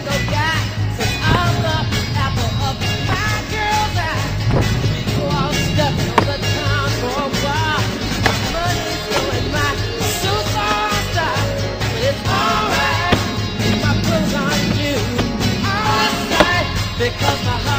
no guy, 'cause I'm the apple of my girl's eye. So I'm stepping on the town for a while. Money's going, my suits are style, but it's alright if my clothes aren't new. Alright, because my